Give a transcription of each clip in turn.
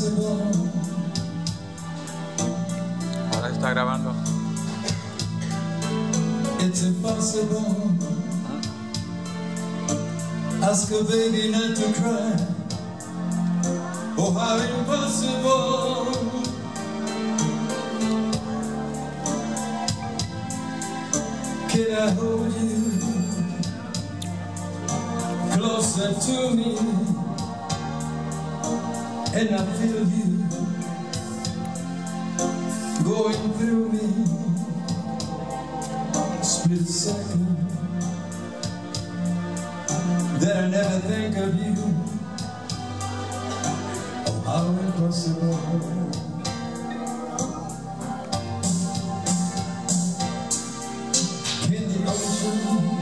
impossible. Ahora está grabando. It's impossible. Ask a baby not to cry. Oh, how impossible. Can I hold you closer to me and I feel you going through me? Split second that I never think of you. Oh, how impossible. In the ocean,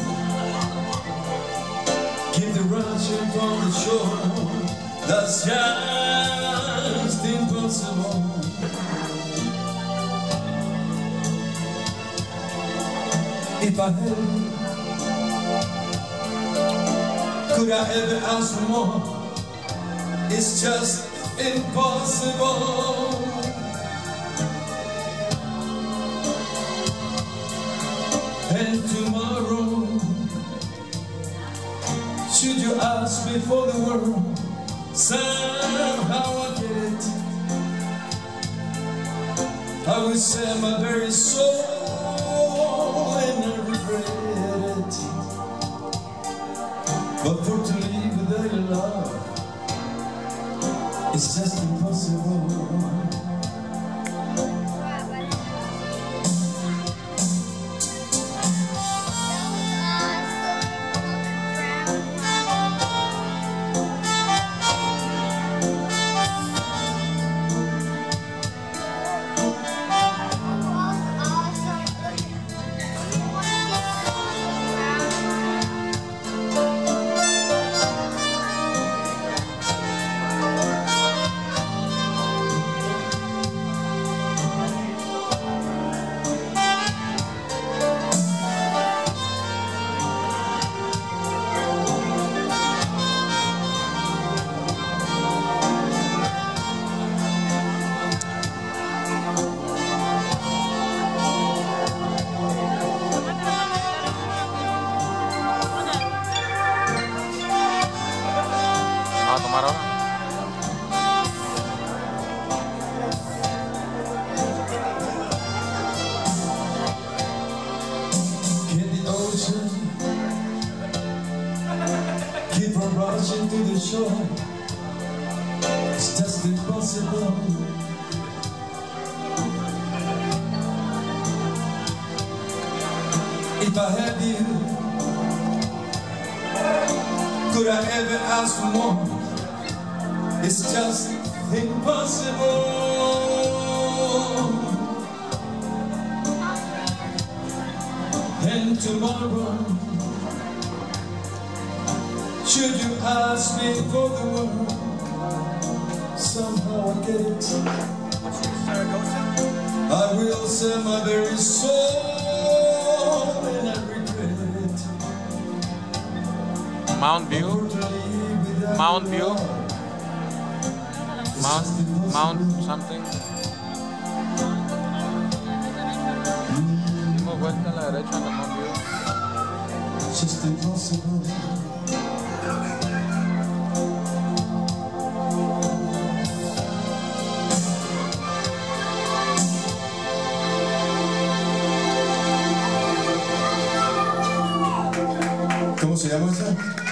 keep the rushing from the shore. That's just impossible. If I had, could I ever ask for more? It's just impossible. And tomorrow, should you ask me for the world, somehow I get it. I will sell my very soul and I regret it. But for to live without your love, it's just impossible. ¿Va a tomar ahora? In the ocean, keep on rushing to the shore. It's just impossible. If I had you, could I ever ask for more? It's just impossible. And tomorrow, should you ask me for the world, somehow I get it. I will sell my very soul and I regret it. Mount View. Mount View. Mount something. Dimos vuelta a la derecha en la Mount View. Just impossible. ¿Cómo se llama esa?